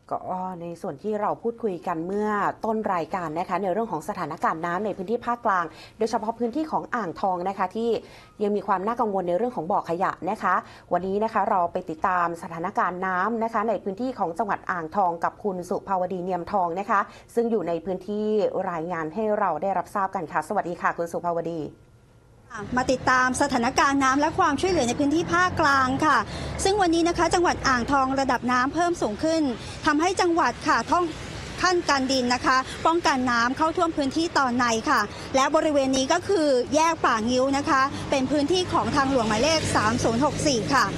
ก็ในส่วนที่เราพูดคุยกันเมื่อต้นรายการนะคะในเรื่องของสถานการณ์น้ำในพื้นที่ภาคกลางโดยเฉพาะพื้นที่ของอ่างทองนะคะที่ยังมีความน่ากังวลในเรื่องของบ่อขยะนะคะวันนี้นะคะเราไปติดตามสถานการณ์น้ำนะคะในพื้นที่ของจังหวัดอ่างทองกับคุณสุภาวดีเนียมทองนะคะซึ่งอยู่ในพื้นที่รายงานให้เราได้รับทราบกันค่ะสวัสดีค่ะคุณสุภาวดีมาติดตามสถานการณ์น้ำและความช่วยเหลือในพื้นที่ภาคกลางค่ะซึ่งวันนี้นะคะจังหวัดอ่างทองระดับน้ำเพิ่มสูงขึ้นทำให้จังหวัดค่ะท่องขั้นการดินนะคะป้องกันน้ำเข้าท่วมพื้นที่ตอนในค่ะและบริเวณนี้ก็คือแยกป่างิ้วนะคะเป็นพื้นที่ของทางหลวงหมายเลข3064ค่ะ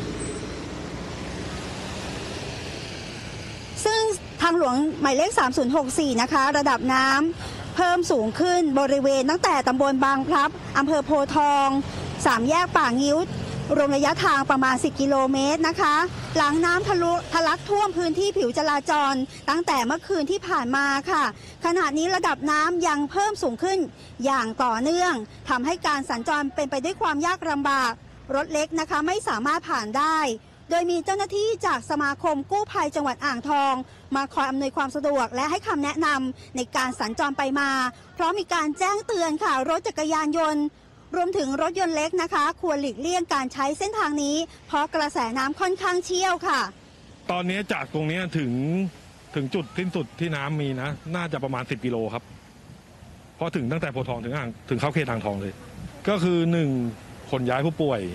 ซึ่งทางหลวงหมายเลข3064นะคะระดับน้ำเพิ่มสูงขึ้นบริเวณตั้งแต่ตำบลบางพลับอำเภอโพธิ์ทอง3แยกป่างิ้วรวมระยะทางประมาณ10กิโลเมตรนะคะหลังน้ำทะลักท่วมพื้นที่ผิวจราจรตั้งแต่เมื่อคืนที่ผ่านมาค่ะขณะนี้ระดับน้ำยังเพิ่มสูงขึ้นอย่างต่อเนื่องทำให้การสัญจรเป็นไปด้วยความยากลำบากรถเล็กนะคะไม่สามารถผ่านได้โดยมีเจ้าหน้าที่จากสมาคมกู้ภัยจังหวัดอ่างทองมาคอยอำนวยความสะดวกและให้คำแนะนำในการสัญจรไปมาเพราะมีการแจ้งเตือนค่ะรถจักรยานยนต์รวมถึงรถยนต์เล็กนะคะควรหลีกเลี่ยงการใช้เส้นทางนี้เพราะกระแสน้ำค่อนข้างเชี่ยวค่ะตอนนี้จากตรงนี้ถึงจุดสิ้นสุดที่น้ำมีนะน่าจะประมาณ10กิโลครับเพราะถึงตั้งแต่โพธิ์ทองถึงเข้าเขตอ่างทองเลยก็คือ1ขนย้ายผู้ป่วย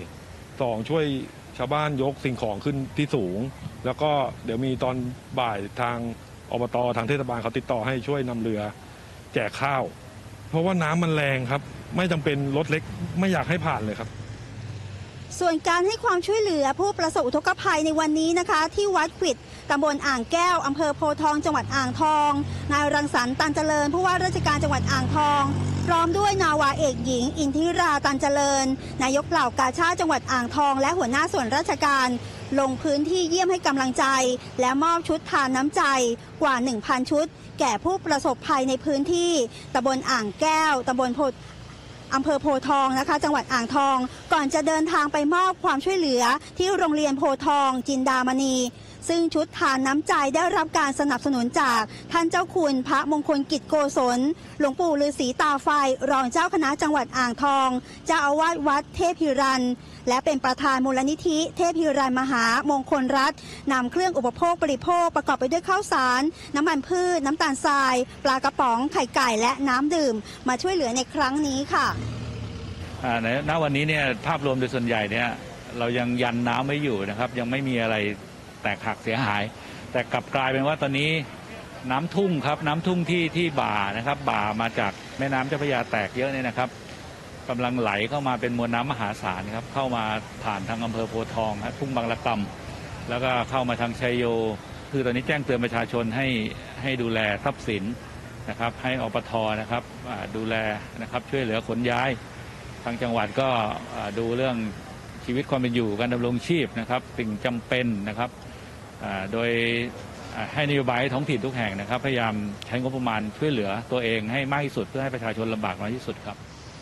2ช่วยชาวบ้านยกสิ่งของขึ้นที่สูงแล้วก็เดี๋ยวมีตอนบ่ายทางอบต.ทางเทศบาลเขาติดต่อให้ช่วยนำเรือแจกข้าวเพราะว่าน้ำมันแรงครับไม่จำเป็นรถเล็กไม่อยากให้ผ่านเลยครับส่วนการให้ความช่วยเหลือผู้ประสบอุทกภัยในวันนี้นะคะที่วัดขวิดตำบลอ่างแก้วอำเภอโพธิ์ทองจังหวัดอ่างทองนายรังสรรค์ตันเจริญผู้ว่าราชการจังหวัดอ่างทองพร้อมด้วยนาวาเอกหญิงอินทิราตันเจริญนายกเหล่ากาชาดจังหวัดอ่างทองและหัวหน้าส่วนราชการลงพื้นที่เยี่ยมให้กำลังใจและมอบชุดทานน้ำใจกว่า 1,000 ชุดแก่ผู้ประสบภัยในพื้นที่ตำบลอ่างแก้วตำบลอำเภอโพธิ์ทองนะคะจังหวัดอ่างทองก่อนจะเดินทางไปมอบความช่วยเหลือที่โรงเรียนโพธิ์ทองจินดามณีซึ่งชุดทานน้ำใจได้รับการสนับสนุนจากท่านเจ้าคุณพระมงคลกิจโกศลหลวงปู่ฤาษีตาไฟรองเจ้าคณะจังหวัดอ่างทองเจ้าอาวาสวัดเทพิรันและเป็นประธานมูลนิธิเทพิรันมหามงคลรัตน์นำเครื่องอุปโภคบริโภคประกอบไปด้วยข้าวสารน้ำมันพืชน้ำตาลทรายปลากระป๋องไข่ไก่และน้ำดื่มมาช่วยเหลือในครั้งนี้ค่ะณวันนี้เนี่ยภาพรวมโดยส่วนใหญ่เนี่ยเรายังยันน้ำไม่อยู่นะครับยังไม่มีอะไรแตกหักเสียหายแต่กลับกลายเป็นว่าตอนนี้น้ำทุ่งครับน้ำทุ่งที่บ่านะครับบ่ามาจากแม่น้ำเจ้าพระยาแตกเยอะเนี่ยนะครับกำลังไหลเข้ามาเป็นมวลน้ำมหาศาลครับเข้ามาผ่านทางอำเภอโพธิ์ทองทุ่งบางละกำแล้วก็เข้ามาทางชัยโยคือตอนนี้แจ้งเตือนประชาชนให้ดูแลทรัพย์สินนะครับให้อปท.นะครับดูแลนะครับช่วยเหลือขนย้ายทางจังหวัดก็ดูเรื่องชีวิตความเป็นอยู่การดำรงชีพนะครับสิ่งจำเป็นนะครับโดยให้นโยบายท้องถิ่นทุกแห่งนะครับพยายามใช้งบประมาณช่วยเหลือตัวเองให้มากที่สุดเพื่อให้ประชาชนลำบากน้อยที่สุดครับ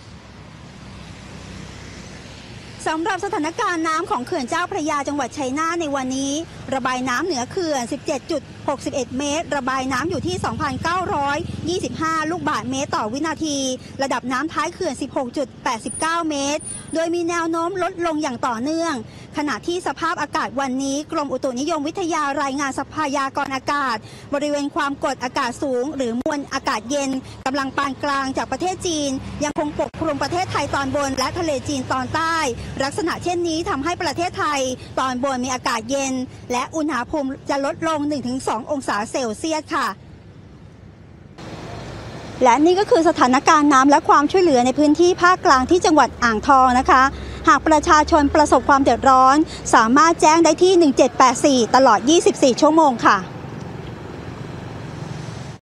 สำหรับสถานการณ์น้ำของเขื่อนเจ้าพระยาจังหวัดชัยนาทในวันนี้ระบายน้ำเหนือเขื่อน 17.61 เมตรระบายน้ำอยู่ที่ 2,925 ลูกบาศก์เมตรต่อวินาทีระดับน้ำท้ายเขื่อน 16.89 เมตรโดยมีแนวโน้มลดลงอย่างต่อเนื่องขณะที่สภาพอากาศวันนี้กรมอุตุนิยมวิทยารายงานพยากรณ์อากาศบริเวณความกดอากาศสูงหรือมวลอากาศเย็นกำลังปานกลางจากประเทศจีนยังคงปกคลุมประเทศไทยตอนบนและทะเลจีนตอนใต้ลักษณะเช่นนี้ทำให้ประเทศไทยตอนบนมีอากาศเย็นและอุณหภูมิจะลดลง 1-2 องศาเซลเซียสค่ะและนี่ก็คือสถานการณ์น้ำและความช่วยเหลือในพื้นที่ภาคกลางที่จังหวัดอ่างทองนะคะหากประชาชนประสบความเดือดร้อนสามารถแจ้งได้ที่1784ตลอด24ชั่วโมงค่ะ